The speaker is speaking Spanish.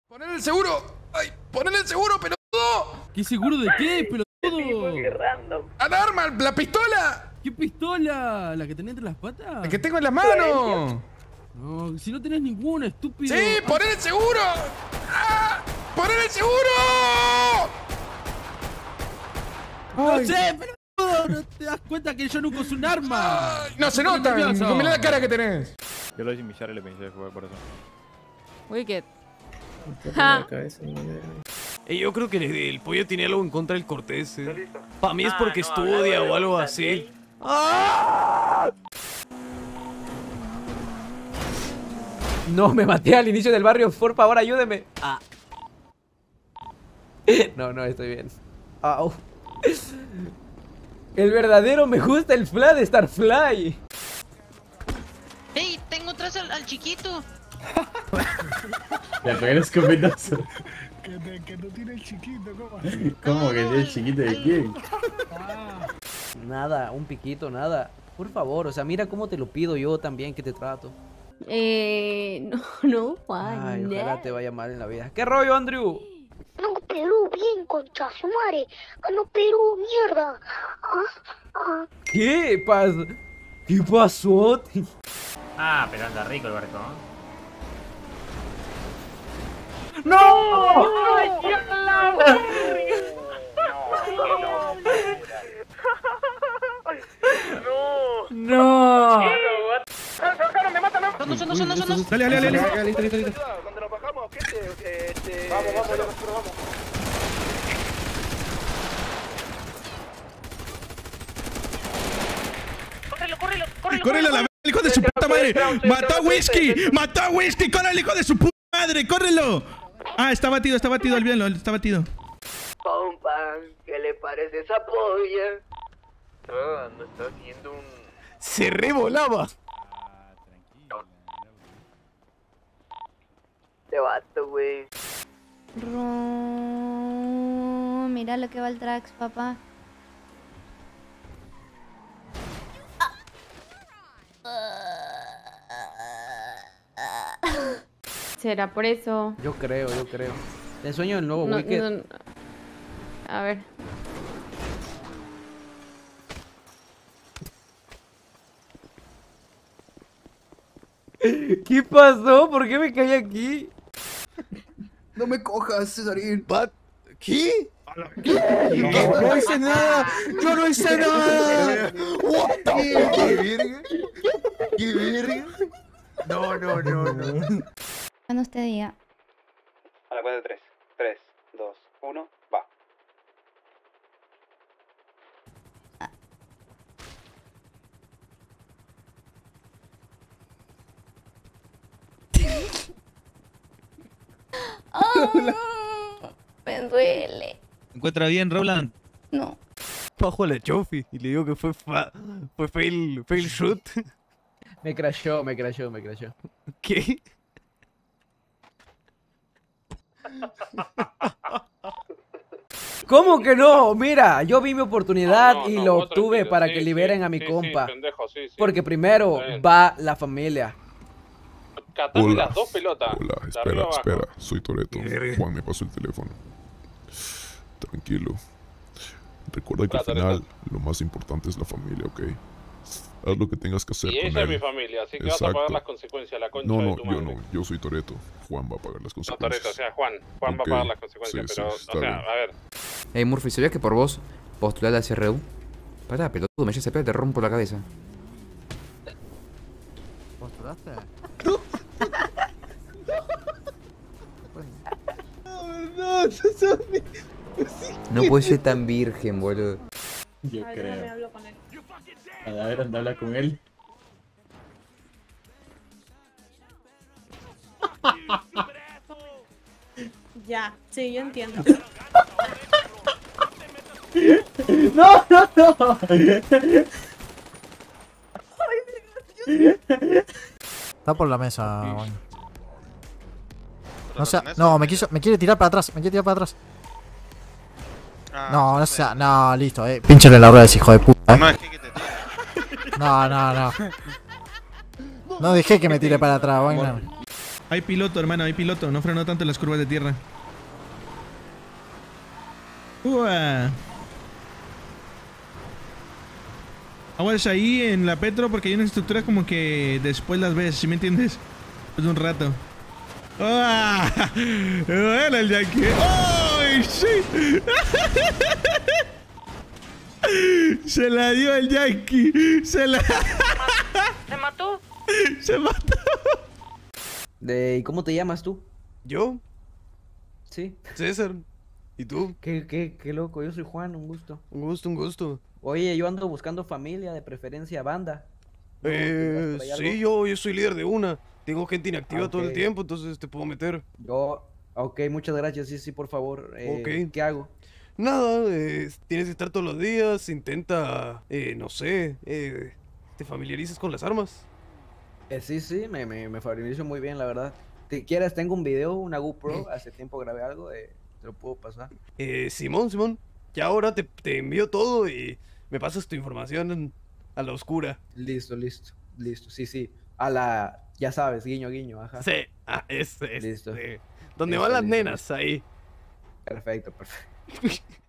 ¡Poner el seguro! ¡Ay! ¡Poner el seguro, pelotudo! ¿Qué seguro de qué, pelotudo? ¡Alarma! ¡La pistola! ¿Qué pistola? ¿La que tenés entre las patas? ¡La que tengo en las manos! No, si no tenés ninguna, estúpido. ¡Sí! ¡Poner el seguro! ¡Ah! ¡Poner el seguro! No sé, pelotudo. ¿No te das cuenta que yo nunca uso un arma? Ay, no se nota. Mirá la cara que tenés. Yo lo hice iniciar y le pensé jugar por eso. Wicked. Yo creo que el pollo tiene algo en contra del Cortés. Para mí es porque estudia o algo así. No, me maté al inicio del barrio, por favor, ayúdeme. No, estoy bien. Au. El verdadero me gusta el fly de Starfly. ¡Ey! Tengo atrás al chiquito. Le pegué el escopetazo. Que no tiene el chiquito, ¿cómo? ¿Cómo que tiene el chiquito de quién? Nada, un piquito, nada. Por favor, o sea, mira cómo te lo pido yo también que te trato. No, Juan. Ay, ojalá te vaya mal en la vida. ¿Qué rollo, Andrew? No, Perú, bien, concha su madre. No, Perú, mierda. ¿Qué pasó? ¿Qué pasó? Pero anda rico el barco. ¡No! ¡No! Dale. Listo. Cuando nos bajamos, vamos. ¡Córrelo a la hijo de su puta madre! ¡Mató a Whisky! ¡Córrelo, hijo de su puta madre! ¡Córrelo! Está batido, olvídalo, está batido. Compa, ¿qué le parece esa polla? No está haciendo un... Se revolaba. Te vato, güey. Mira lo que va el Trax, papá. ¿Será por eso? Yo creo. Te sueño el nuevo Wicked. A ver. ¿Qué pasó? ¿Por qué me caí aquí? No me cojas, Cesarín. ¿Qué? No hice nada. Yo no hice nada. ¿Qué verga? No. Cuando usted diga. A la cuenta de 3. 3, 2, 1, va. Me duele. ¿Se encuentra bien, Roland? No. Bajo a la Chofi y le digo que fue fail shoot. Me crashó. ¿Qué? ¿Cómo que no? Mira, yo vi mi oportunidad y lo obtuve para que liberen a mi compa. Porque primero va la familia. Hola, espera, soy Toretto. Juan me pasó el teléfono. Tranquilo. Recuerda que al final lo más importante es la familia, ¿ok? Haz lo que tengas que hacer. Y ella es mi familia, así que vas a pagar las consecuencias, la concha de tu madre. No, yo soy Toretto. Juan va a pagar las consecuencias. No, Toretto, o sea, Juan va a pagar las consecuencias, pero, o sea, a ver. Hey Murphy, ¿sabías que por vos postular a la CRU? Pará, pelotudo, me eché ese pedo, te rompo la cabeza. ¿Postulaste? No puedes ser tan virgen, boludo. Yo creo. A ver, anda a hablar con él. Ya, sí, yo entiendo. ¡No! Está por la mesa, bueno. No sé, no, me quiere tirar para atrás, No, no sea, no, listo, Pínchale la rueda a ese hijo de puta, No dejé que me tire para atrás, bueno. Hay piloto, hermano, hay piloto. No frenó tanto en las curvas de tierra. ¡Uah! Aguas ahí en la Petro porque hay unas estructuras como que después las ves, ¿sí me entiendes? Después de un rato. ¡Ah! Bueno, el Yankee. ¡Oh, shit! Se la dio el Yankee. Se mató. Se mató. ¿Y cómo te llamas tú? ¿Yo? Sí. César. ¿Y tú? Qué loco, yo soy Juan, un gusto. Un gusto. Oye, yo ando buscando familia, de preferencia banda. Sí, yo soy líder de una. Tengo gente inactiva todo el tiempo, entonces te puedo meter. Ok, muchas gracias, sí, por favor. Ok. ¿Qué hago? Nada, tienes que estar todos los días, intenta, no sé, te familiarices con las armas. Sí, me familiarizo muy bien, la verdad. Si quieres, tengo un video, una GoPro, hace tiempo grabé algo, te lo puedo pasar. Simón, ya ahora te envío todo y me pasas tu información a la oscura. Listo, sí. Ya sabes, guiño, ajá. Sí, listo. Donde Listo, van las listo. nenas, ahí. Perfecto.